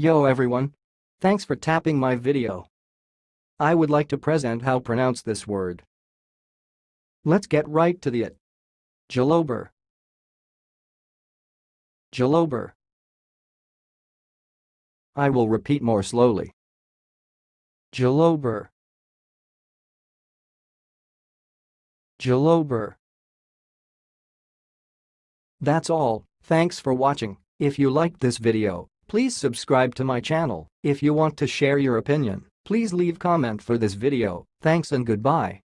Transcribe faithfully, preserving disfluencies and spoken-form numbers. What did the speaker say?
Yo everyone! Thanks for tapping my video. I would like to present how pronounce this word. Let's get right to the it. Gelobar. Gelobar. I will repeat more slowly. Gelobar. Gelobar. That's all, thanks for watching. If you liked this video, please subscribe to my channel. If you want to share your opinion, please leave comment for this video. Thanks and goodbye.